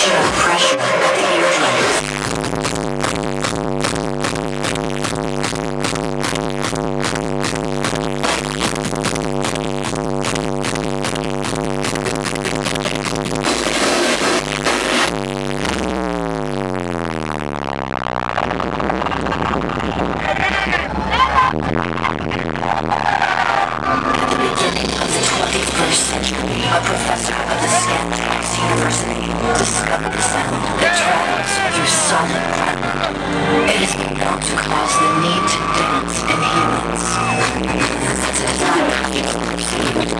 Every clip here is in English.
sensation of pressure at the eardrums. A professor of the Scantrax University discovered the sound that travels through solid ground. It has been known to cause the need to dance in humans. Since it is not practically perceived,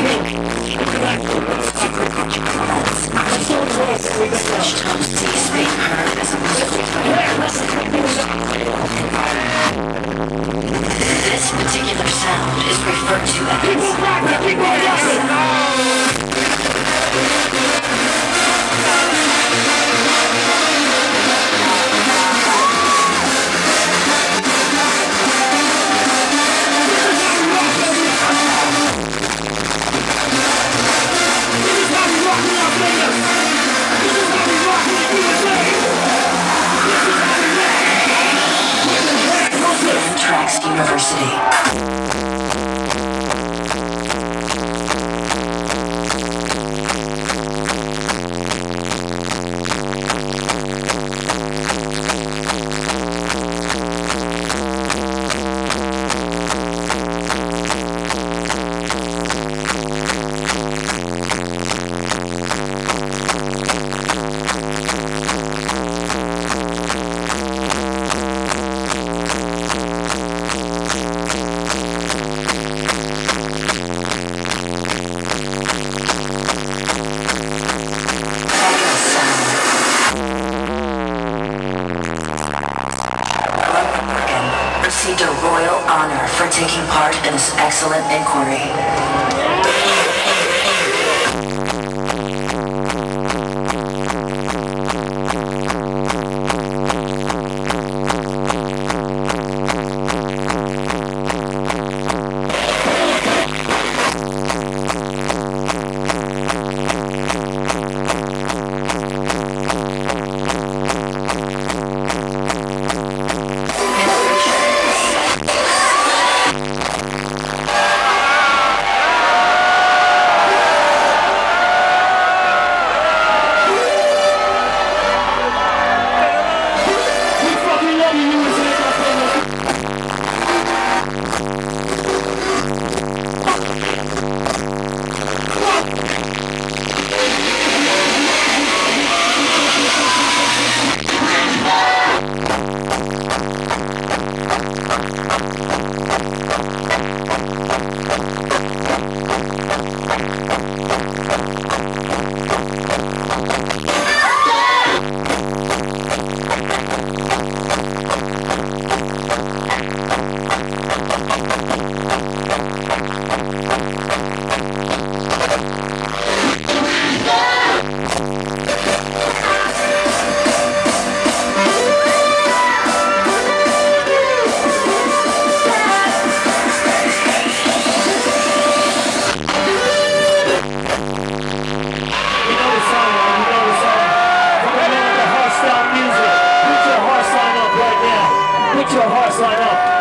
superconjugal notes such tones cease being heard as a musical tone unless they are used in a real environment. This particular sound is referred to as Scantrax University. Received a royal honor for taking part in this excellent inquiry. Put your hearts line up.